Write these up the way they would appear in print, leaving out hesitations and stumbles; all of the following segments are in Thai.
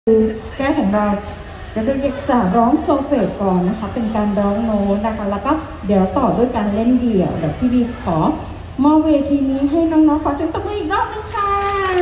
แก้ของเราเดี๋ยวเราจะร้องโซเฟตก่อนนะคะเป็นการร้องโน้ตนะคะแล้วก็เดี๋ยวต่อด้วยการเล่นเดี่ยวเดี๋ยวพี่บีขอมอบเวทีนี้ให้น้องๆขอเสียงตบมืออีกรอบนึงค่ะ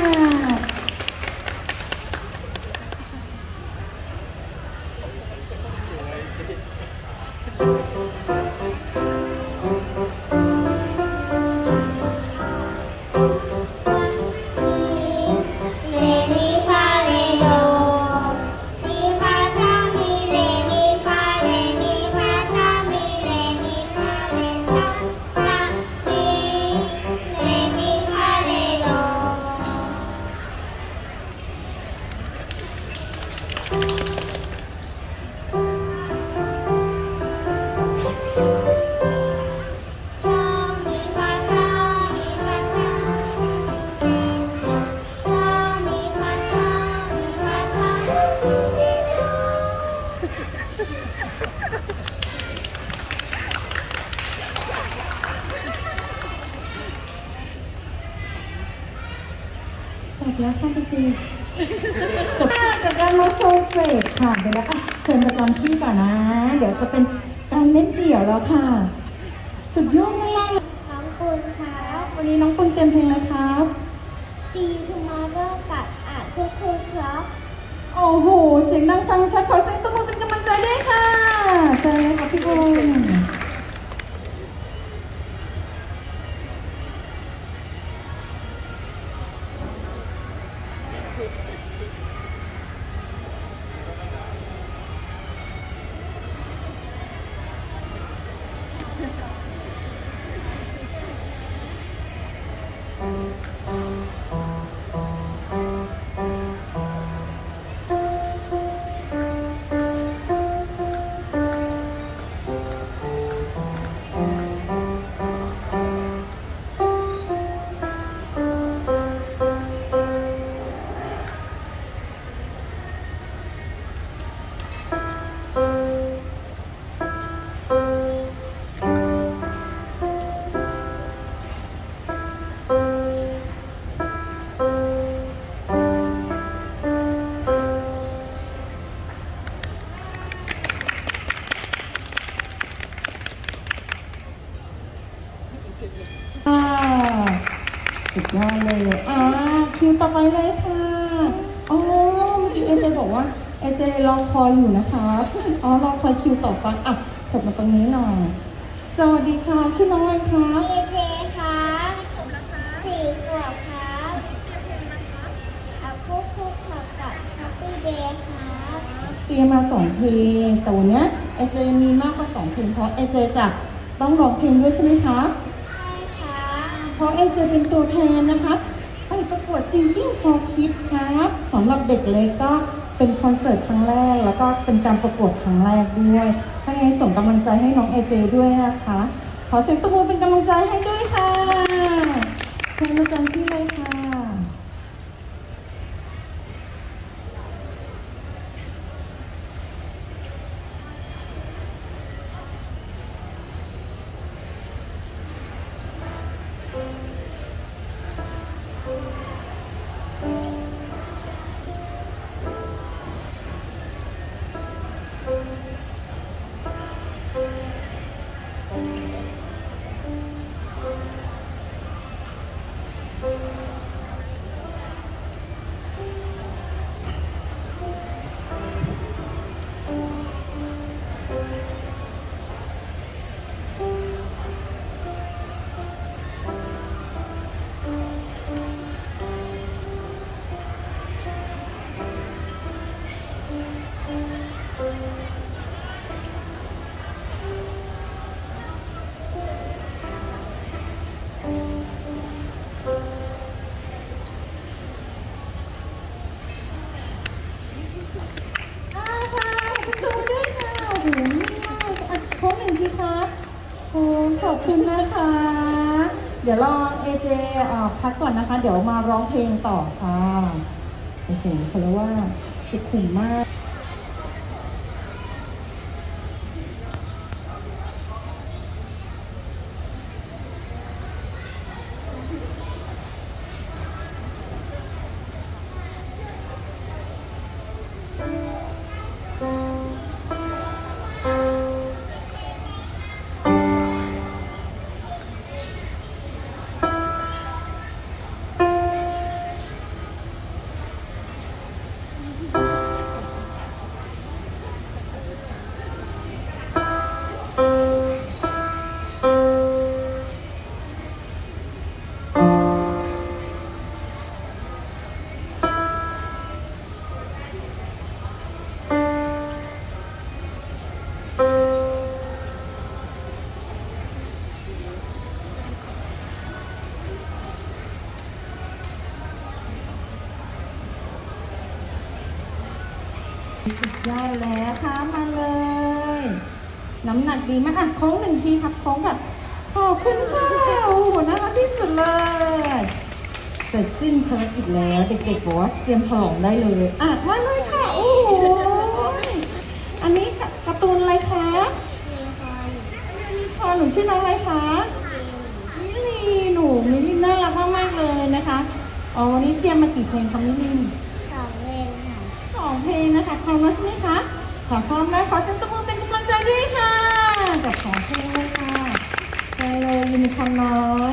จบแล้วค่ะพี่จากการร้องโซเฟตค่ะเดี๋ยวนะคะเชิญประจำที่ก่อนนะเดี๋ยวจะเป็นการเล่นเดี่ยวแล้วค่ะสุดยอดมากเลยน้องปุณครับวันนี้น้องปุณเต็มเพลงเลยครับ See you tomorrow กับทุกคนครับโอ้โหเสียงดังฟังชัดขอเสียงตบมือเป็นกำลังใจด้วยค่ะเชิญเลยค่ะพี่ปุณสุดยอดเลยคิวต่อไปเลยค่ะอ๋อเมื่อกี้เอเจบอกว่าเอเจรอคอยอยู่นะคะรอคอยคิวต่อไปกดมาตรงนี้หน่อยสวัสดีค่ะชื่อน้องอะไรคะเอเจครับ4 ขวบครับคุกขับกับ Happy Day ครับเตรียมมา2 เพลงแต่วันนี้เอเจมีมากกว่า2 เพลงเพราะเอเจจะต้องร้องเพลงด้วยใช่ไหมคะเพราะเอเจเป็นตัวแทนนะคะไปประกวด Singing for Kids ครับสำหรับเด็กเล็กก็เป็นคอนเสิร์ตครั้งแรกแล้วก็เป็นการประกวดครั้งแรกด้วยให้ส่งกำลังใจให้น้องเอเจด้วยนะคะขอเสียงตบมือเป็นกำลังใจให้ด้วยค่ะเชิญประจำที่เลยค่ะขอบคุณนะคะ เดี๋ยวรอเอเจพักก่อนนะคะ เดี๋ยวมาร้องเพลงต่อค่ะโอ้โหเขาเรียกว่าสุขุมมาก คสุดยอดแล้วค่ะมาเลยน้ำหนักดีมากอ่ะโค้งหนึ่งทีครับโค้งกับขอบคุณค่ะโอ้โหน่ารักที่สุดเลยเสร็จสิ้นภารกิจแล้วเด็กๆบอกว่าเตรียมฉลองได้เลยอ่ะมาเลยค่ะโอ้โหอันนี้การ์ตูนอะไรคะพอหนูชื่อน้องอะไรคะมิลีหนูมิลีน่ารักมากๆเลยนะคะอ๋อวันนี้เตรียมมากี่เพลงคะมิลี2 เพลงนะคะพร้อมแล้วใช่ไหมคะขอพร้อมแล้วขอเสียงตบมือเป็นกำลังใจด้วยค่ะกับ2 เพลงเลยค่ะไปเลยยูนิคอร์นน้อย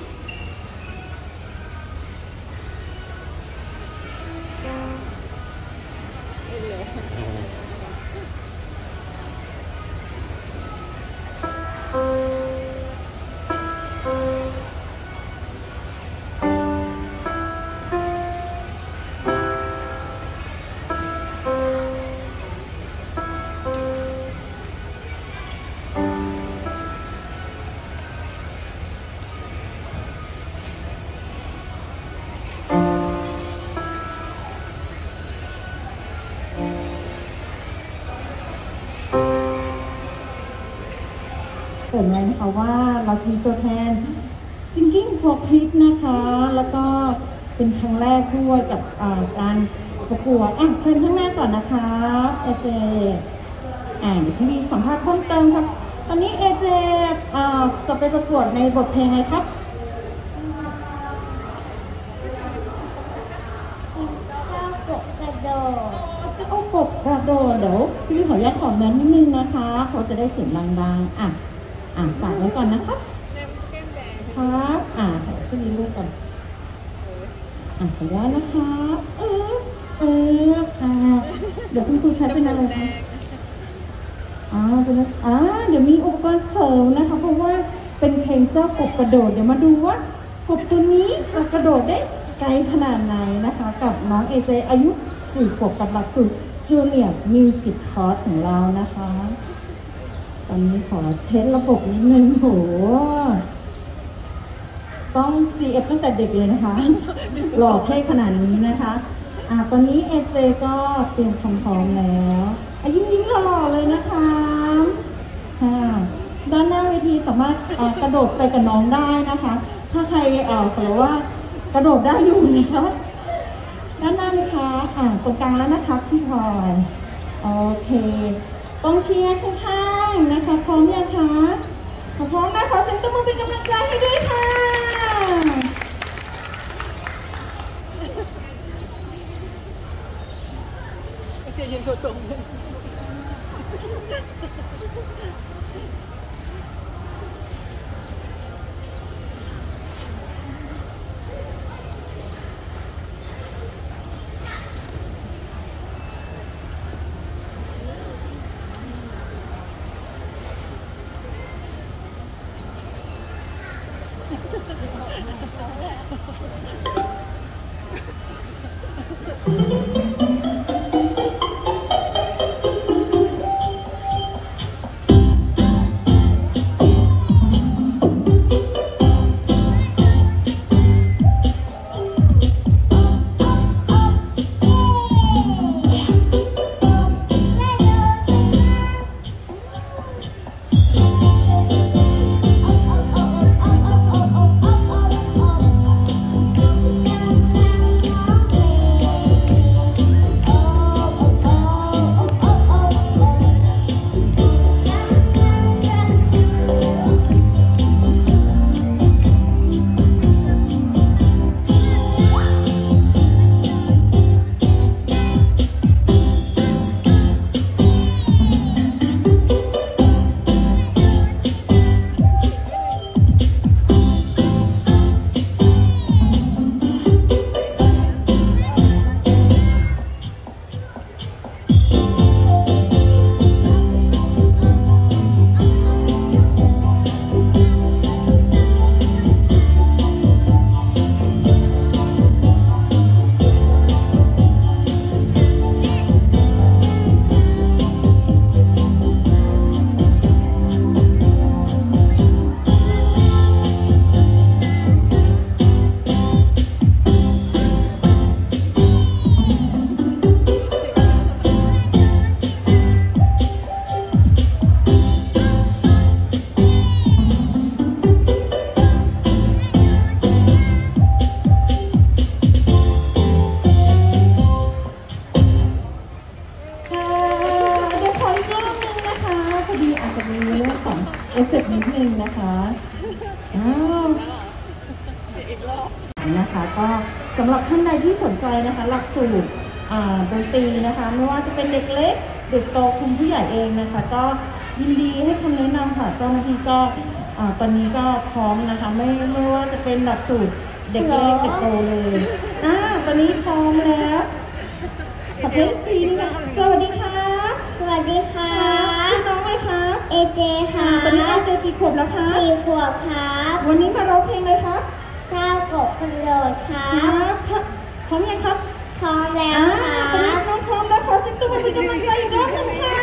เกิดไงนะคะว่าเราจะมีตัวแทน Singing for Kids นะคะแล้วก็เป็นครั้งแรกด้วยกับการประกวดเชิญข้างหน้าก่อนนะคะเอเจเดี๋ยวพี่มีสัมภาษณ์เพิ่มเติมครับตอนนี้เอเจจะไปประกวดในบทเพลงอะไรครับจะเอากบกระโดดเดี๋ยวพี่ขออนุญาตขอแม้นิดนึงนะคะเขาจะได้เสียงดังๆฝากไว้ก่อนนะครับครับพี่ลูกก่อนขออนุญาตนะคะเดี๋ยวคุณครูใช้เป็นอะไรคะเป็นเดี๋ยวมีอุปกรณ์เสริมนะคะเพราะว่าเป็นเพลงเจ้ากบกระโดดเดี๋ยวมาดูว่ากบตัวนี้จะกระโดดได้ไกลขนาดไหนนะคะกับน้องเอเจอายุ4 ขวบกับหลักสูตร Junior Music Course ของเรานะคะตอนนี้ขอเทสระบบนิดนึงโหต้อง CF ตั้งแต่เด็กเลยนะคะหล่อเท่ขนาดนี้นะคะตอนนี้เอเจก็เตรียมความพร้อมแล้วยิ้มหล่อๆเลยนะคะด้านหน้าเวทีสามารถกระโดดไปกับน้องได้นะคะถ้าใครเขาเรียกว่ากระโดดได้อยู่นะคะด้านหน้าไหมคะตรงกลางแล้วนะคะพี่พลอยโอเคต้องเชียร์ข้างๆนะคะพร้อมยังคะพร้อมนะขอเสียงตบมือเป็นกำลังใจให้ด้วยค่ะจะยืนตัวตรงนึงนะคะอ้าวนะคะก็สำหรับท่านใดที่สนใจนะคะหลักสูตรดนตรีนะคะไม่ว่าจะเป็นเด็กเล็กเด็กโตคุณผู้ใหญ่เองนะคะก็ยินดีให้คำแนะนำค่ะเจ้าหน้าที่ก็ตอนนี้ก็พร้อมนะคะไม่ว่าจะเป็นหลักสูตรเด็กเล็กเด็กโตเลยตอนนี้พร้อมแล้วขอเพลงฟรีนี่นะสวัสดีค่ะสวัสดีค่ะชื่อน้องอะไรคะเอเจค่ะตอนนี้เอเจกี่ขวบแล้วคะ 4 ขวบครับวันนี้มาร้องเพลงเลยครับเจ้ากบกระโดดครับพร้อมยังครับพร้อมแล้วค่ะตอนนี้น้องพร้อมแล้วขอเสียงตัวเป็นกำลังใจอีกรอบหนึ่งค่ะ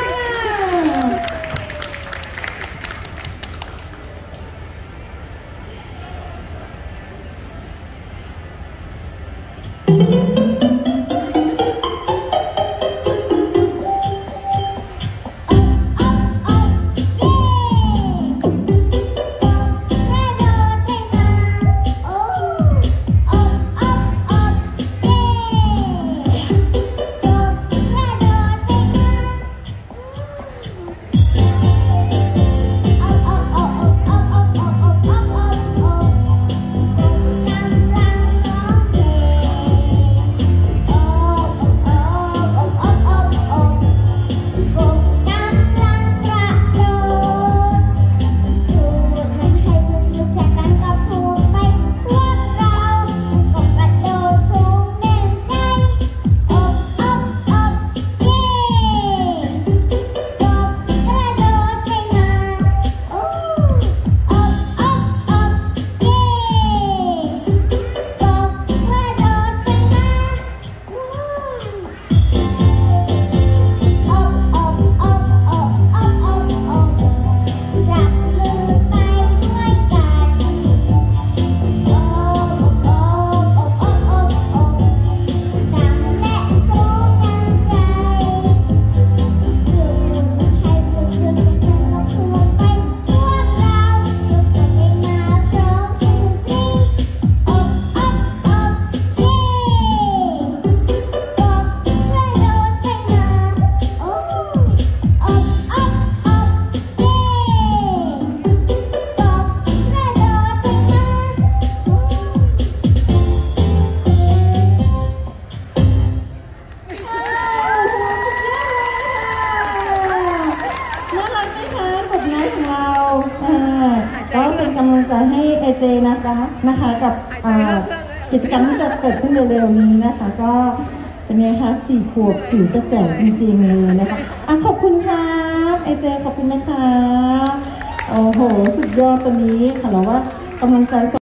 ก็เป็นกำลังใจให้เอเจนะคะกับกิจกรรมที่จะเกิดขึ้นเร็วๆนี้นะคะก็เป็นไงคะ4 ขวบจิ๋วกระแจ๋วจริงๆเลยนะคะขอบคุณครับเอเจขอบคุณนะคะโอ้โหสุดยอดตัวนี้ค่ะเราว่ากำลังใจ